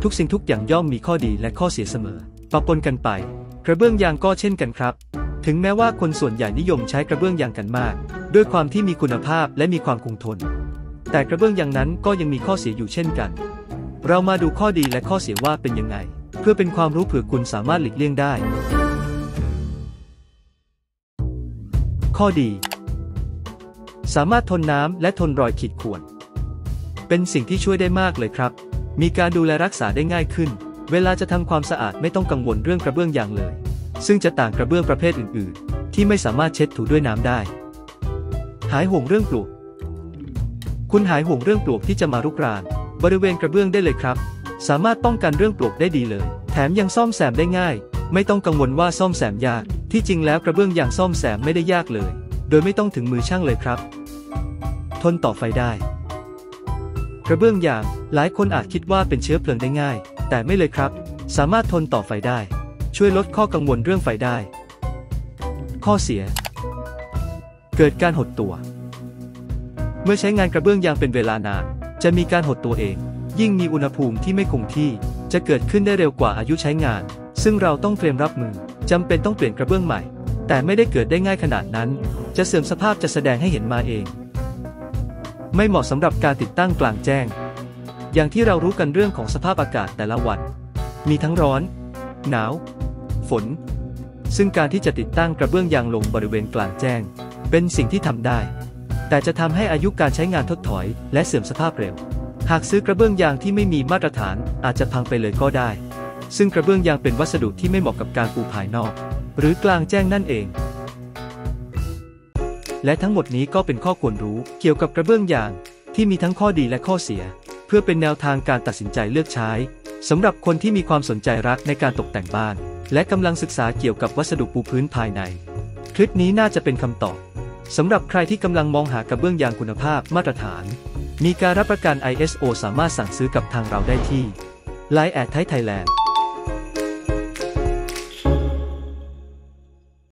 ทุกสิ่งทุกอย่างย่อมมีข้อดีและข้อเสียเสมอปะปนกันไปกระเบื้องยางก็เช่นกันครับถึงแม้ว่าคนส่วนใหญ่นิยมใช้กระเบื้องยางกันมากด้วยความที่มีคุณภาพและมีความคงทนแต่กระเบื้องยางนั้นก็ยังมีข้อเสียอยู่เช่นกันเรามาดูข้อดีและข้อเสียว่าเป็นยังไงเพื่อเป็นความรู้เผื่อคุณสามารถหลีกเลี่ยงได้ข้อดีสามารถทนน้ำและทนรอยขีดข่วนเป็นสิ่งที่ช่วยได้มากเลยครับมีการดูแลรักษาได้ง่ายขึ้นเวลาจะทำความสะอาดไม่ต้องกังวลเรื่องกระเบื้องยางเลยซึ่งจะต่างกระเบื้องประเภทอื่นๆที่ไม่สามารถเช็ดถูด้วยน้ำได้หายห่วงเรื่องปลวกคุณหายห่วงเรื่องปลวกที่จะมารุกรานบริเวณกระเบื้องได้เลยครับสามารถป้องกันเรื่องปลวกได้ดีเลยแถมยังซ่อมแซมได้ง่ายไม่ต้องกังวลว่าซ่อมแซมยากที่จริงแล้วกระเบื้องยางซ่อมแซมไม่ได้ยากเลยโดยไม่ต้องถึงมือช่างเลยครับทนต่อไฟได้กระเบื้องยางหลายคนอาจคิดว่าเป็นเชื้อเพลิงได้ง่ายแต่ไม่เลยครับสามารถทนต่อไฟได้ช่วยลดข้อกังวลเรื่องไฟได้ข้อเสียเกิดการหดตัวเมื่อใช้งานกระเบื้องยางเป็นเวลานานจะมีการหดตัวเองยิ่งมีอุณหภูมิที่ไม่คงที่จะเกิดขึ้นได้เร็วกว่าอายุใช้งานซึ่งเราต้องเตรียมรับมือจำเป็นต้องเปลี่ยนกระเบื้องใหม่แต่ไม่ได้เกิดได้ง่ายขนาดนั้นจะเสื่อมสภาพจะแสดงให้เห็นมาเองไม่เหมาะสำหรับการติดตั้งกลางแจ้งอย่างที่เรารู้กันเรื่องของสภาพอากาศแต่ละวันมีทั้งร้อนหนาวฝนซึ่งการที่จะติดตั้งกระเบื้องยางลงบริเวณกลางแจ้งเป็นสิ่งที่ทำได้แต่จะทำให้อายุการใช้งานถดถอยและเสื่อมสภาพเร็วหากซื้อกระเบื้องยางที่ไม่มีมาตรฐานอาจจะพังไปเลยก็ได้ซึ่งกระเบื้องยางเป็นวัสดุที่ไม่เหมาะกับการปูภายนอกหรือกลางแจ้งนั่นเองและทั้งหมดนี้ก็เป็นข้อควรรู้เกี่ยวกับกระเบื้องยางที่มีทั้งข้อดีและข้อเสียเพื่อเป็นแนวทางการตัดสินใจเลือกใช้สำหรับคนที่มีความสนใจรักในการตกแต่งบ้านและกำลังศึกษาเกี่ยวกับวัสดุปูพื้นภายในคลิปนี้น่าจะเป็นคำตอบสำหรับใครที่กำลังมองหากระเบื้องยางคุณภาพมาตรฐานมีการรับประกัน ISO สามารถสั่งซื้อกับทางเราได้ที่ Line@Thai Thailand